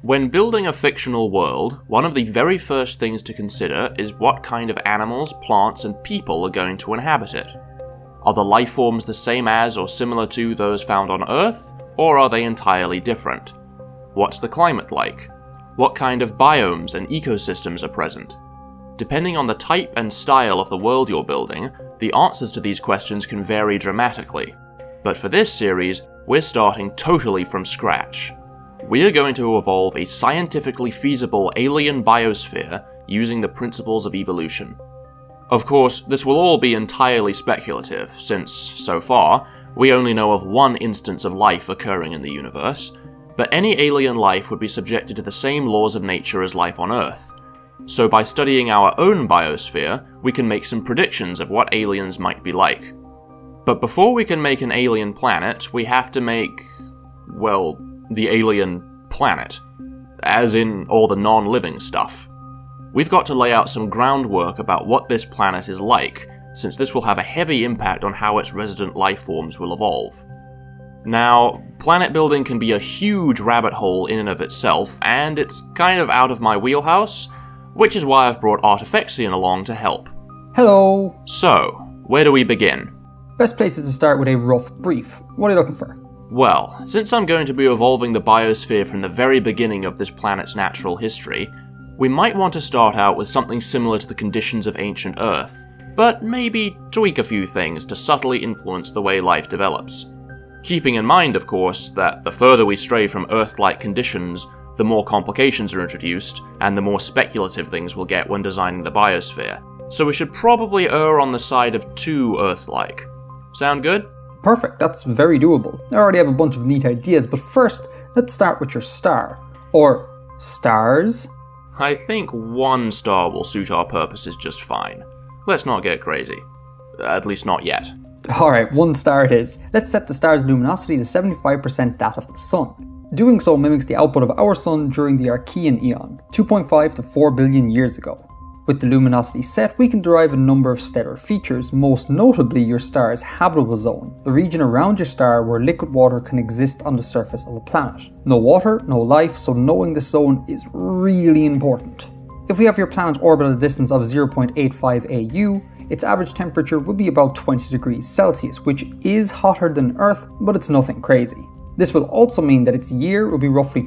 When building a fictional world, one of the very first things to consider is what kind of animals, plants, and people are going to inhabit it. Are the life forms the same as or similar to those found on Earth, or are they entirely different? What's the climate like? What kind of biomes and ecosystems are present? Depending on the type and style of the world you're building, the answers to these questions can vary dramatically. But for this series, we're starting totally from scratch. We are going to evolve a scientifically feasible alien biosphere using the principles of evolution. Of course, this will all be entirely speculative, since, so far, we only know of one instance of life occurring in the universe, but any alien life would be subjected to the same laws of nature as life on Earth. So by studying our own biosphere, we can make some predictions of what aliens might be like. But before we can make an alien planet, we have to make, well, the alien planet, as in all the non-living stuff. We've got to lay out some groundwork about what this planet is like, since this will have a heavy impact on how its resident life forms will evolve. Now, planet building can be a huge rabbit hole in and of itself, and it's kind of out of my wheelhouse, which is why I've brought Artifexian along to help. Hello! So, where do we begin? Best place is to start with a rough brief. What are you looking for? Well, since I'm going to be evolving the biosphere from the very beginning of this planet's natural history, we might want to start out with something similar to the conditions of ancient Earth, but maybe tweak a few things to subtly influence the way life develops. Keeping in mind, of course, that the further we stray from Earth-like conditions, the more complications are introduced, and the more speculative things we'll get when designing the biosphere. So we should probably err on the side of too Earth-like. Sound good? Perfect, that's very doable. I already have a bunch of neat ideas, but first, let's start with your star. Or stars? I think one star will suit our purposes just fine. Let's not get crazy. At least not yet. Alright, one star it is. Let's set the star's luminosity to 75% that of the Sun. Doing so mimics the output of our Sun during the Archean Eon, 2.5 to 4 billion years ago. With the luminosity set, we can derive a number of stellar features, most notably your star's habitable zone, the region around your star where liquid water can exist on the surface of a planet. No water, no life, so knowing this zone is really important. If we have your planet orbit at a distance of 0.85 AU, its average temperature will be about 20 degrees Celsius, which is hotter than Earth, but it's nothing crazy. This will also mean that its year will be roughly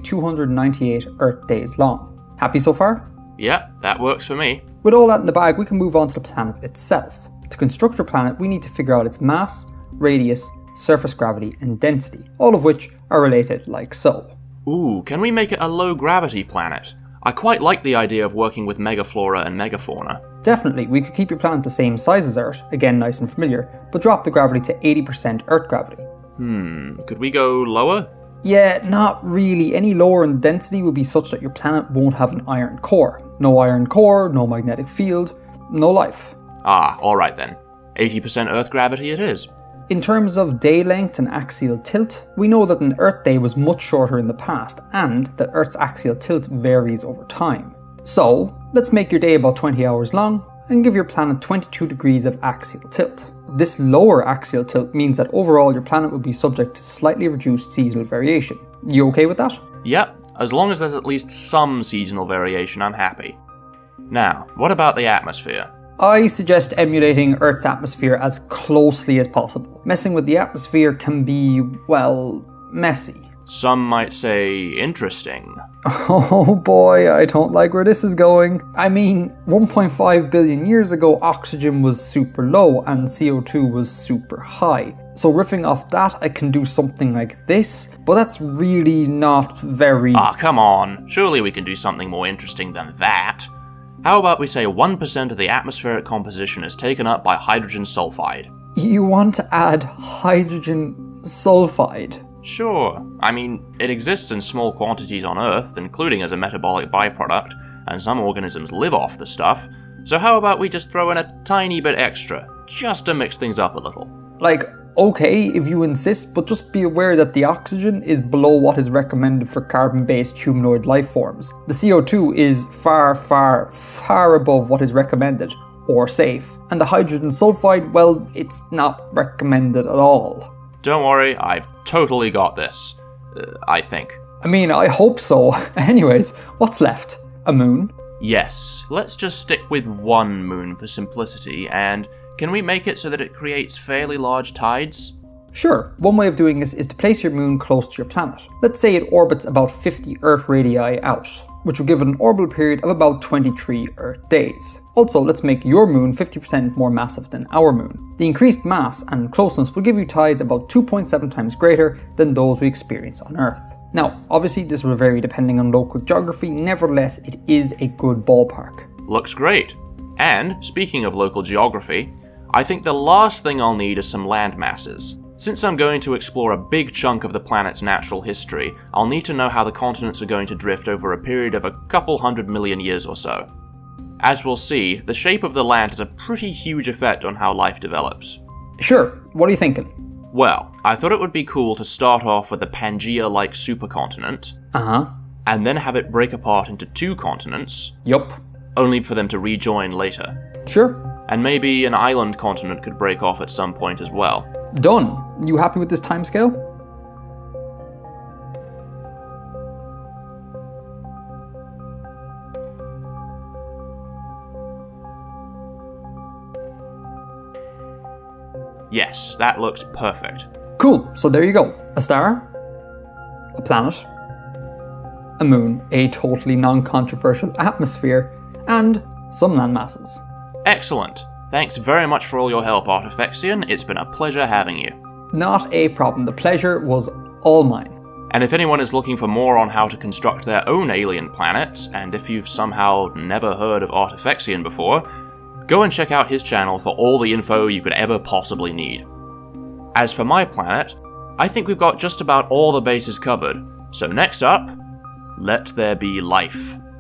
298 Earth days long. Happy so far? Yeah, that works for me. With all that in the bag, we can move on to the planet itself. To construct your planet, we need to figure out its mass, radius, surface gravity, and density, all of which are related like so. Ooh, can we make it a low-gravity planet? I quite like the idea of working with megaflora and megafauna. Definitely, we could keep your planet the same size as Earth, again nice and familiar, but drop the gravity to 80% Earth gravity. Could we go lower? Yeah, not really. Any lower in density would be such that your planet won't have an iron core. No iron core, no magnetic field, no life. Ah, alright then. 80% Earth gravity it is. In terms of day length and axial tilt, we know that an Earth day was much shorter in the past, and that Earth's axial tilt varies over time. So, let's make your day about 20 hours long, and give your planet 22 degrees of axial tilt. This lower axial tilt means that overall your planet will be subject to slightly reduced seasonal variation. You okay with that? Yep, as long as there's at least some seasonal variation, I'm happy. Now, what about the atmosphere? I suggest emulating Earth's atmosphere as closely as possible. Messing with the atmosphere can be, well, messy. Some might say interesting. Oh boy, I don't like where this is going. I mean, 1.5 billion years ago, oxygen was super low and CO2 was super high. So riffing off that, I can do something like this, but that's really not very... Ah, come on. Surely we can do something more interesting than that. How about we say 1% of the atmospheric composition is taken up by hydrogen sulfide? You want to add hydrogen sulfide? Sure. I mean, it exists in small quantities on Earth, including as a metabolic byproduct, and some organisms live off the stuff, so how about we just throw in a tiny bit extra, just to mix things up a little? Like, okay, if you insist, but just be aware that the oxygen is below what is recommended for carbon-based humanoid life forms. The CO2 is far, far, far above what is recommended, or safe, and the hydrogen sulfide, well, it's not recommended at all. Don't worry, I've totally got this. I think. I mean, I hope so. Anyways, what's left? A moon? Yes, let's just stick with one moon for simplicity, and can we make it so that it creates fairly large tides? Sure, one way of doing this is to place your moon close to your planet. Let's say it orbits about 50 Earth radii out, which will give it an orbital period of about 23 Earth days. Also, let's make your moon 50% more massive than our moon. The increased mass and closeness will give you tides about 2.7 times greater than those we experience on Earth. Now, obviously this will vary depending on local geography, nevertheless it is a good ballpark. Looks great. And, speaking of local geography, I think the last thing I'll need is some land masses. Since I'm going to explore a big chunk of the planet's natural history, I'll need to know how the continents are going to drift over a period of a couple 100 million years or so. As we'll see, the shape of the land has a pretty huge effect on how life develops. Sure, what are you thinking? Well, I thought it would be cool to start off with a Pangea-like supercontinent, and then have it break apart into two continents, Yup. only for them to rejoin later. Sure. And maybe an island continent could break off at some point as well. Done. You happy with this timescale? Yes, that looks perfect. Cool, so there you go. A star, a planet, a moon, a totally non-controversial atmosphere, and some land masses. Excellent. Thanks very much for all your help, Artifexian. It's been a pleasure having you. Not a problem. The pleasure was all mine. And if anyone is looking for more on how to construct their own alien planet, and if you've somehow never heard of Artifexian before, go and check out his channel for all the info you could ever possibly need. As for my planet, I think we've got just about all the bases covered, so next up, let there be life.